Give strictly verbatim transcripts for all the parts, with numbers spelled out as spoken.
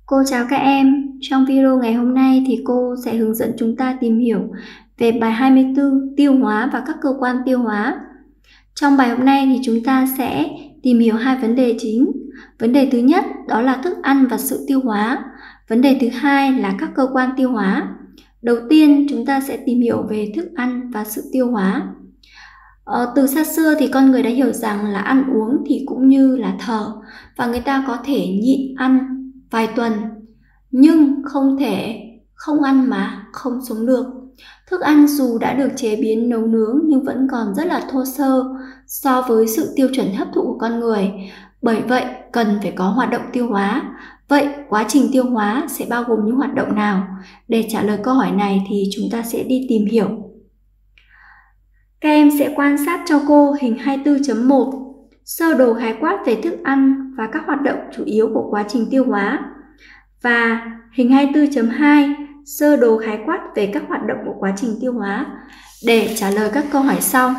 Cô chào các em, trong video ngày hôm nay thì cô sẽ hướng dẫn chúng ta tìm hiểu về bài hai mươi tư tiêu hóa và các cơ quan tiêu hóa. Trong bài hôm nay thì chúng ta sẽ tìm hiểu hai vấn đề chính. Vấn đề thứ nhất đó là thức ăn và sự tiêu hóa. Vấn đề thứ hai là các cơ quan tiêu hóa. Đầu tiên chúng ta sẽ tìm hiểu về thức ăn và sự tiêu hóa. Ờ, từ xa xưa thì con người đã hiểu rằng là ăn uống thì cũng như là thở, và người ta có thể nhịn ăn vài tuần, nhưng không thể không ăn mà không sống được. Thức ăn dù đã được chế biến nấu nướng nhưng vẫn còn rất là thô sơ so với sự tiêu chuẩn hấp thụ của con người. Bởi vậy cần phải có hoạt động tiêu hóa. Vậy quá trình tiêu hóa sẽ bao gồm những hoạt động nào? Để trả lời câu hỏi này thì chúng ta sẽ đi tìm hiểu. Các em sẽ quan sát cho cô hình hai mươi tư chấm một, sơ đồ khái quát về thức ăn và các hoạt động chủ yếu của quá trình tiêu hóa. Và hình hai mươi tư chấm hai, sơ đồ khái quát về các hoạt động của quá trình tiêu hóa để trả lời các câu hỏi sau.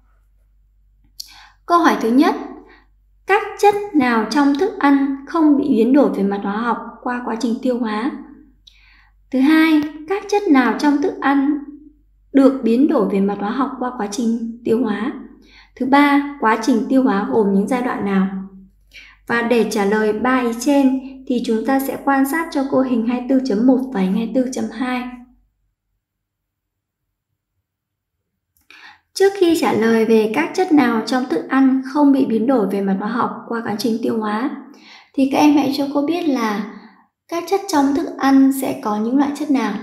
Câu hỏi thứ nhất, các chất nào trong thức ăn không bị biến đổi về mặt hóa học qua quá trình tiêu hóa? Thứ hai, các chất nào trong thức ăn được biến đổi về mặt hóa học qua quá trình tiêu hóa? Thứ ba, quá trình tiêu hóa gồm những giai đoạn nào? Và để trả lời ba ý trên thì chúng ta sẽ quan sát cho cô hình hai mươi tư chấm một và hình hai mươi tư chấm hai. Trước khi trả lời về các chất nào trong thức ăn không bị biến đổi về mặt hóa học qua quá trình tiêu hóa, thì các em hãy cho cô biết là các chất trong thức ăn sẽ có những loại chất nào?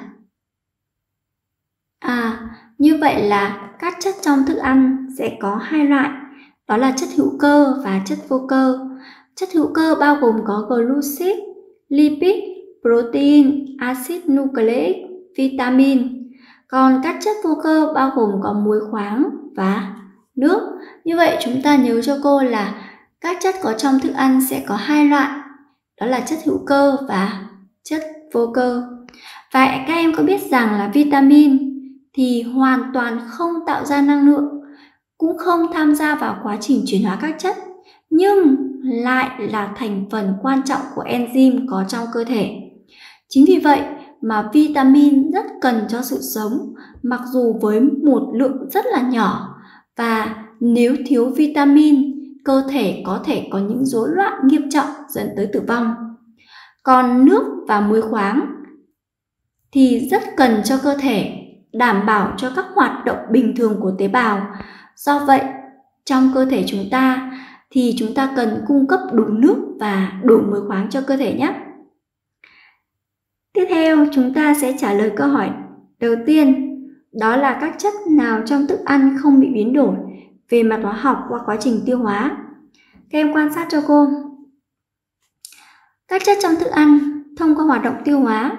À, như vậy là các chất trong thức ăn sẽ có hai loại, đó là chất hữu cơ và chất vô cơ. Chất hữu cơ bao gồm có glucid, lipid, protein, axit nucleic, vitamin. Còn các chất vô cơ bao gồm có muối khoáng và nước. Như vậy chúng ta nhớ cho cô là các chất có trong thức ăn sẽ có hai loại, đó là chất hữu cơ và chất vô cơ. Và các em có biết rằng là vitamin thì hoàn toàn không tạo ra năng lượng, cũng không tham gia vào quá trình chuyển hóa các chất, nhưng lại là thành phần quan trọng của enzyme có trong cơ thể. Chính vì vậy mà vitamin rất cần cho sự sống, mặc dù với một lượng rất là nhỏ, và nếu thiếu vitamin, cơ thể có thể có những rối loạn nghiêm trọng dẫn tới tử vong. Còn nước và muối khoáng thì rất cần cho cơ thể, đảm bảo cho các hoạt động bình thường của tế bào. Do vậy, trong cơ thể chúng ta thì chúng ta cần cung cấp đủ nước và đủ muối khoáng cho cơ thể nhé. Tiếp theo, chúng ta sẽ trả lời câu hỏi đầu tiên, đó là các chất nào trong thức ăn không bị biến đổi về mặt hóa học qua quá trình tiêu hóa. Các em quan sát cho cô. Các chất trong thức ăn thông qua hoạt động tiêu hóa.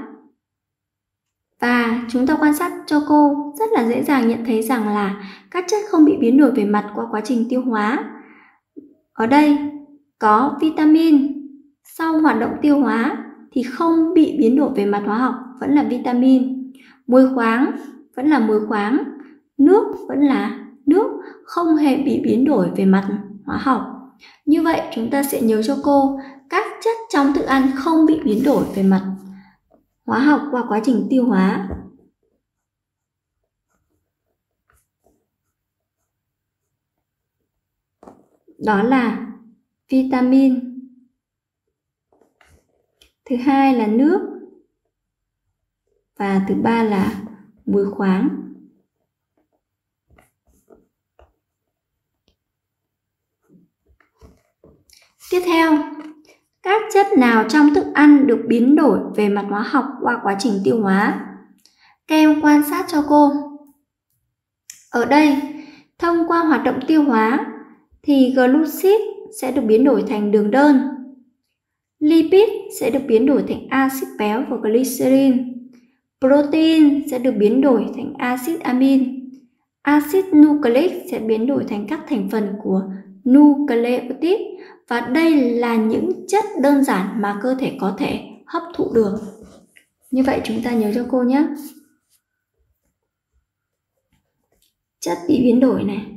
Và chúng ta quan sát cho cô rất là dễ dàng nhận thấy rằng là các chất không bị biến đổi về mặt qua quá trình tiêu hóa. Ở đây có vitamin, sau hoạt động tiêu hóa thì không bị biến đổi về mặt hóa học, vẫn là vitamin. Muối khoáng vẫn là muối khoáng, nước vẫn là nước, không hề bị biến đổi về mặt hóa học. Như vậy chúng ta sẽ nhớ cho cô các chất trong thức ăn không bị biến đổi về mặt hóa học qua quá trình tiêu hóa. Đó là vitamin. Thứ hai là nước. Và thứ ba là muối khoáng. Tiếp theo, các chất nào trong thức ăn được biến đổi về mặt hóa học qua quá trình tiêu hóa? Các em quan sát cho cô. Ở đây, thông qua hoạt động tiêu hóa thì glucid sẽ được biến đổi thành đường đơn, lipid sẽ được biến đổi thành axit béo và glycerin, protein sẽ được biến đổi thành axit amin, axit nucleic sẽ biến đổi thành các thành phần của nucleotide, và đây là những chất đơn giản mà cơ thể có thể hấp thụ được. Như vậy chúng ta nhớ cho cô nhé. Chất bị biến đổi này.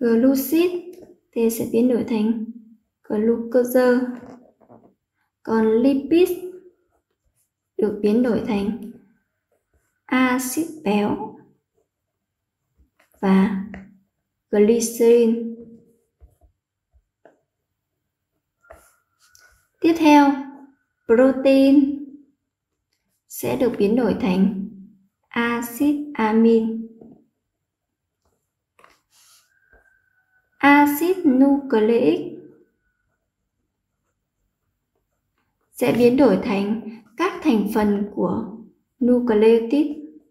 glucid, T sẽ biến đổi thành glucose. Còn lipid được biến đổi thành axit béo và glycerin. Tiếp theo, protein sẽ được biến đổi thành axit amin. Axit nucleic sẽ biến đổi thành các thành phần của nucleotide.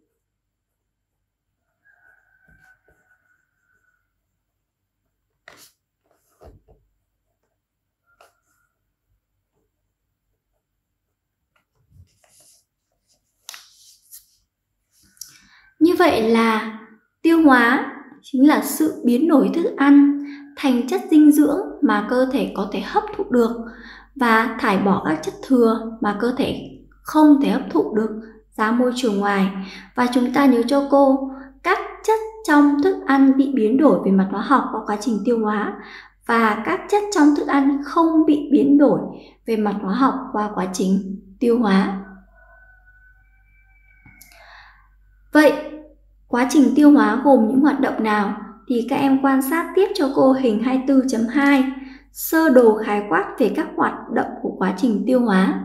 Như vậy là tiêu hóa chính là sự biến đổi thức ăn thành chất dinh dưỡng mà cơ thể có thể hấp thụ được và thải bỏ các chất thừa mà cơ thể không thể hấp thụ được ra môi trường ngoài. Và chúng ta nhớ cho cô, các chất trong thức ăn bị biến đổi về mặt hóa học qua quá trình tiêu hóa và các chất trong thức ăn không bị biến đổi về mặt hóa học qua quá trình tiêu hóa. Vậy, quá trình tiêu hóa gồm những hoạt động nào? Thì các em quan sát tiếp cho cô hình hai mươi tư chấm hai, sơ đồ khái quát về các hoạt động của quá trình tiêu hóa.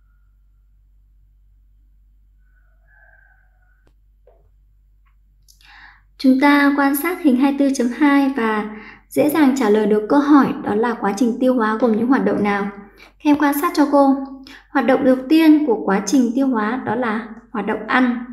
Chúng ta quan sát hình hai mươi tư chấm hai và dễ dàng trả lời được câu hỏi đó là quá trình tiêu hóa gồm những hoạt động nào. Các em quan sát cho cô. Hoạt động đầu tiên của quá trình tiêu hóa đó là hoạt động ăn.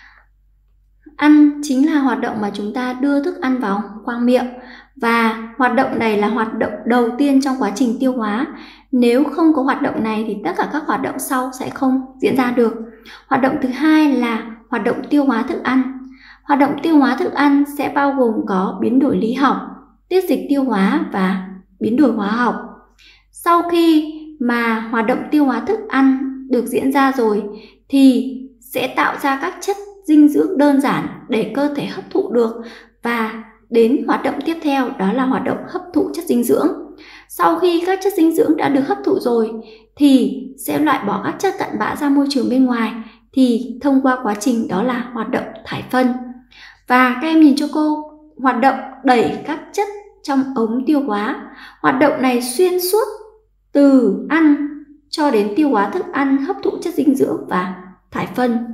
Ăn chính là hoạt động mà chúng ta đưa thức ăn vào khoang miệng và hoạt động này là hoạt động đầu tiên trong quá trình tiêu hóa. Nếu không có hoạt động này thì tất cả các hoạt động sau sẽ không diễn ra được. Hoạt động thứ hai là hoạt động tiêu hóa thức ăn. Hoạt động tiêu hóa thức ăn sẽ bao gồm có biến đổi lý học, tiết dịch tiêu hóa và biến đổi hóa học. Sau khi mà hoạt động tiêu hóa thức ăn được diễn ra rồi thì sẽ tạo ra các chất dinh dưỡng đơn giản để cơ thể hấp thụ được và đến hoạt động tiếp theo đó là hoạt động hấp thụ chất dinh dưỡng. Sau khi các chất dinh dưỡng đã được hấp thụ rồi thì sẽ loại bỏ các chất cặn bã ra môi trường bên ngoài thì thông qua quá trình đó là hoạt động thải phân. Và các em nhìn cho cô, hoạt động đẩy các chất trong ống tiêu hóa. Hoạt động này xuyên suốt từ ăn cho đến tiêu hóa thức ăn, hấp thụ chất dinh dưỡng và thải phân.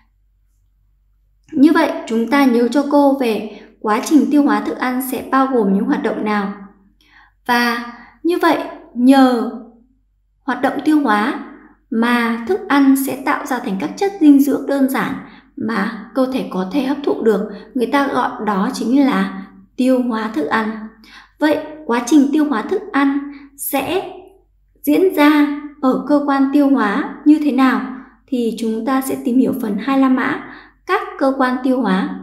Như vậy, chúng ta nhớ cho cô về quá trình tiêu hóa thức ăn sẽ bao gồm những hoạt động nào. Và như vậy, nhờ hoạt động tiêu hóa mà thức ăn sẽ tạo ra thành các chất dinh dưỡng đơn giản mà cơ thể có thể hấp thụ được. Người ta gọi đó chính là tiêu hóa thức ăn. Vậy, quá trình tiêu hóa thức ăn sẽ diễn ra ở cơ quan tiêu hóa như thế nào? Thì chúng ta sẽ tìm hiểu phần hai mươi lăm mã các cơ quan tiêu hóa.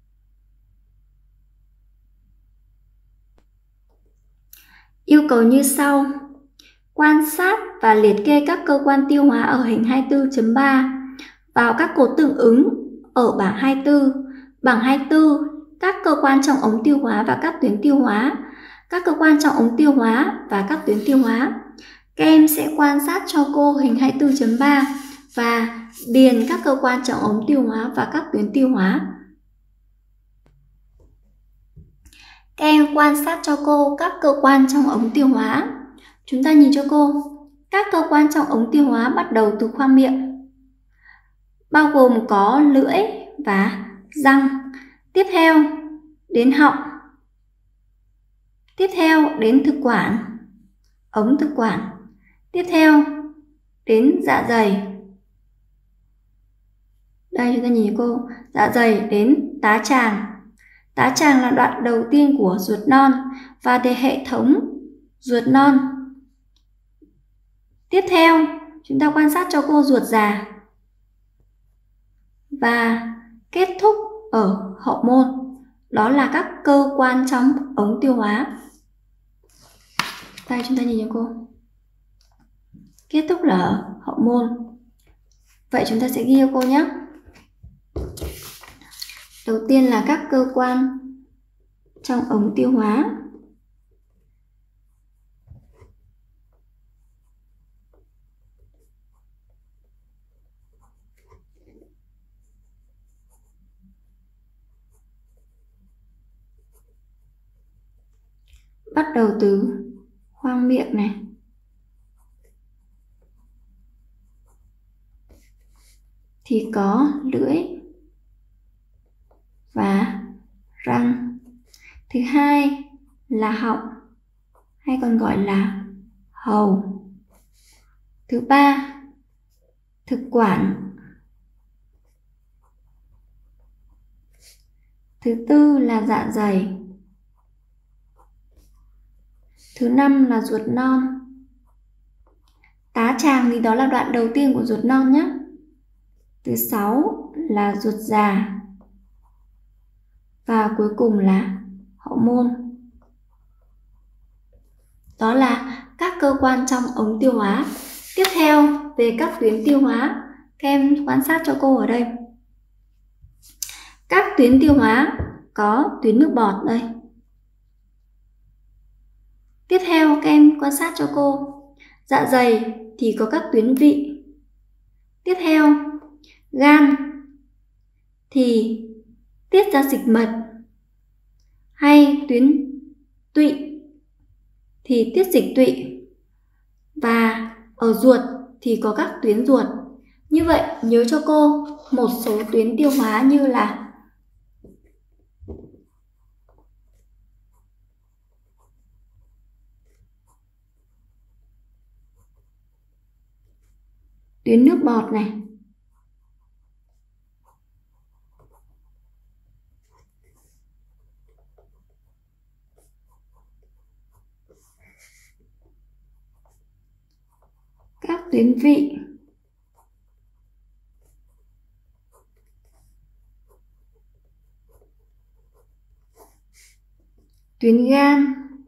Yêu cầu như sau. Quan sát và liệt kê các cơ quan tiêu hóa ở hình hai mươi tư chấm ba vào các cột tương ứng ở bảng hai mươi tư. Bảng hai mươi tư, các cơ quan trong ống tiêu hóa và các tuyến tiêu hóa. Các cơ quan trong ống tiêu hóa và các tuyến tiêu hóa. Các em sẽ quan sát cho cô hình hai mươi tư chấm ba và điền các cơ quan trong ống tiêu hóa và các tuyến tiêu hóa. Các em quan sát cho cô các cơ quan trong ống tiêu hóa. Chúng ta nhìn cho cô, các cơ quan trong ống tiêu hóa bắt đầu từ khoang miệng, bao gồm có lưỡi và răng. Tiếp theo đến họng. Tiếp theo đến thực quản, ống thực quản. Tiếp theo đến dạ dày. Đây chúng ta nhìn cô, dạ dày đến tá tràng. Tá tràng là đoạn đầu tiên của ruột non và để hệ thống ruột non. Tiếp theo, chúng ta quan sát cho cô ruột già và kết thúc ở hậu môn. Đó là các cơ quan trong ống tiêu hóa. Đây chúng ta nhìn cho cô. Kết thúc là ở hậu môn. Vậy chúng ta sẽ ghi cho cô nhé. Đầu tiên là các cơ quan trong ống tiêu hóa. Bắt đầu từ khoang miệng này, thì có lưỡi và răng. Thứ hai là họng, hay còn gọi là hầu. Thứ ba, thực quản. Thứ tư là dạ dày. Thứ năm là ruột non. Tá tràng thì đó là đoạn đầu tiên của ruột non nhé. Thứ sáu là ruột già. Và cuối cùng là hậu môn. Đó là các cơ quan trong ống tiêu hóa. Tiếp theo về các tuyến tiêu hóa, các em quan sát cho cô ở đây. Các tuyến tiêu hóa có tuyến nước bọt đây. Tiếp theo các em quan sát cho cô. Dạ dày thì có các tuyến vị. Tiếp theo, gan thì tiết ra dịch mật, hay tuyến tụy thì tiết dịch tụy. Và ở ruột thì có các tuyến ruột. Như vậy nhớ cho cô một số tuyến tiêu hóa như là tuyến nước bọt này, các tuyến vị, tuyến gan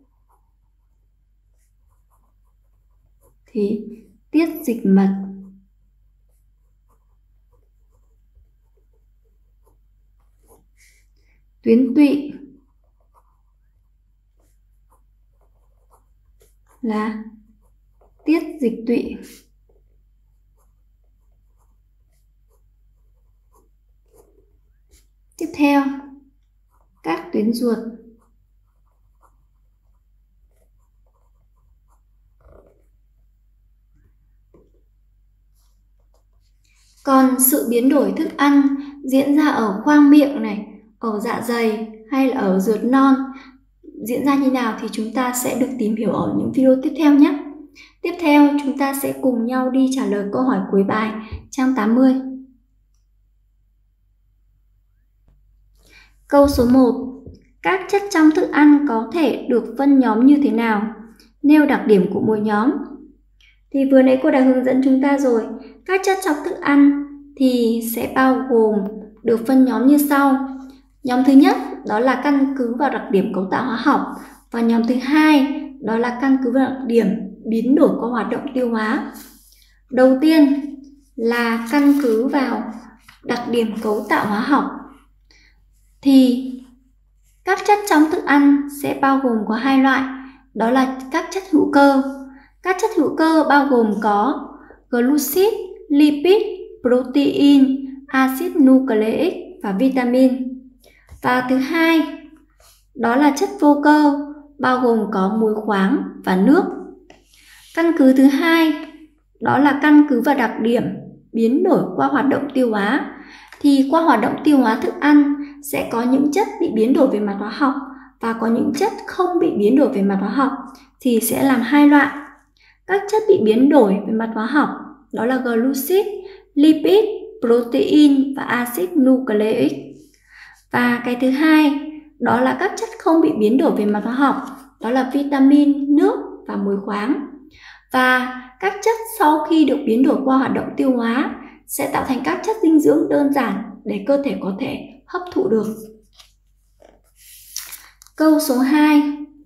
thì tiết dịch mật, tuyến tụy là tiết dịch tụy. Tiếp theo, các tuyến ruột. Còn sự biến đổi thức ăn diễn ra ở khoang miệng này, ở dạ dày hay là ở ruột non diễn ra như nào thì chúng ta sẽ được tìm hiểu ở những video tiếp theo nhé. Tiếp theo chúng ta sẽ cùng nhau đi trả lời câu hỏi cuối bài trang tám mươi. Câu số một. Các chất trong thức ăn có thể được phân nhóm như thế nào? Nêu đặc điểm của mỗi nhóm. Thì vừa nãy cô đã hướng dẫn chúng ta rồi. Các chất trong thức ăn thì sẽ bao gồm được phân nhóm như sau. Nhóm thứ nhất đó là căn cứ vào đặc điểm cấu tạo hóa học. Và nhóm thứ hai đó là căn cứ vào đặc điểm biến đổi qua hoạt động tiêu hóa. Đầu tiên là căn cứ vào đặc điểm cấu tạo hóa học. Thì các chất trong thức ăn sẽ bao gồm có hai loại, đó là các chất hữu cơ. Các chất hữu cơ bao gồm có glucid, lipid, protein, axit nucleic và vitamin. Và thứ hai, đó là chất vô cơ, bao gồm có muối khoáng và nước. Căn cứ thứ hai, đó là căn cứ vào đặc điểm biến đổi qua hoạt động tiêu hóa. Thì qua hoạt động tiêu hóa thức ăn sẽ có những chất bị biến đổi về mặt hóa học và có những chất không bị biến đổi về mặt hóa học, thì sẽ làm hai loại. Các chất bị biến đổi về mặt hóa học đó là glucid, lipid, protein và axit nucleic. Và cái thứ hai đó là các chất không bị biến đổi về mặt hóa học, đó là vitamin, nước và muối khoáng. Và các chất sau khi được biến đổi qua hoạt động tiêu hóa sẽ tạo thành các chất dinh dưỡng đơn giản để cơ thể có thể hấp thụ được. Câu số hai.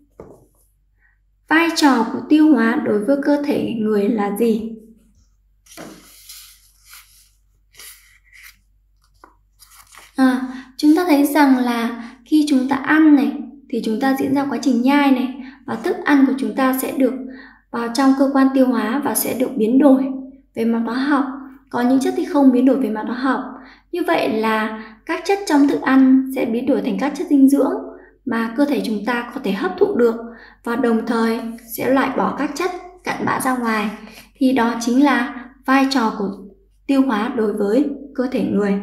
Vai trò của tiêu hóa đối với cơ thể người là gì? À, chúng ta thấy rằng là khi chúng ta ăn này thì chúng ta diễn ra quá trình nhai này, và thức ăn của chúng ta sẽ được vào trong cơ quan tiêu hóa và sẽ được biến đổi về mặt hóa học. Có những chất thì không biến đổi về mặt hóa học. Như vậy là các chất trong thức ăn sẽ biến đổi thành các chất dinh dưỡng mà cơ thể chúng ta có thể hấp thụ được, và đồng thời sẽ loại bỏ các chất cặn bã ra ngoài. Thì đó chính là vai trò của tiêu hóa đối với cơ thể người.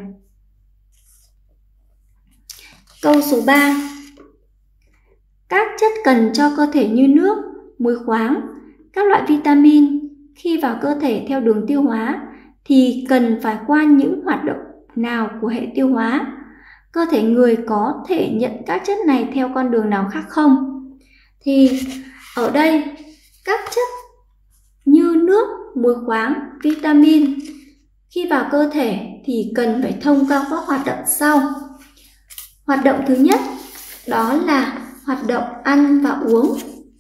Câu số ba. Các chất cần cho cơ thể như nước, muối khoáng, các loại vitamin khi vào cơ thể theo đường tiêu hóa thì cần phải qua những hoạt động nào của hệ tiêu hóa? Cơ thể người có thể nhận các chất này theo con đường nào khác không? Thì ở đây các chất như nước, muối khoáng, vitamin khi vào cơ thể thì cần phải thông qua các hoạt động sau. Hoạt động thứ nhất đó là hoạt động ăn và uống.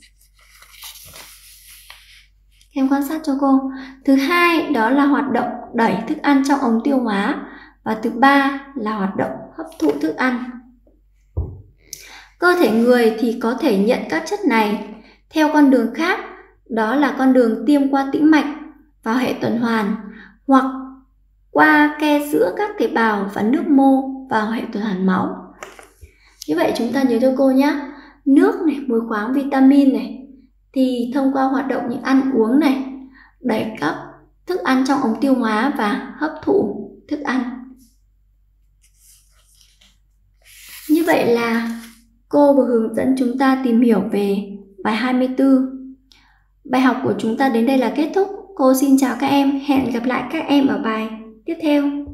Em quan sát cho cô. Thứ hai đó là hoạt động đẩy thức ăn trong ống tiêu hóa. Và thứ ba là hoạt động hấp thụ thức ăn. Cơ thể người thì có thể nhận các chất này theo con đường khác, đó là con đường tiêm qua tĩnh mạch vào hệ tuần hoàn, hoặc qua ke giữa các tế bào và nước mô vào hệ tuần hoàn máu. Như vậy chúng ta nhớ cho cô nhé. Nước này, muối khoáng, vitamin này thì thông qua hoạt động như ăn uống này, đẩy các thức ăn trong ống tiêu hóa và hấp thụ thức ăn. Như vậy là cô vừa hướng dẫn chúng ta tìm hiểu về bài hai mươi tư. Bài học của chúng ta đến đây là kết thúc. Cô xin chào các em, hẹn gặp lại các em ở bài tiếp theo.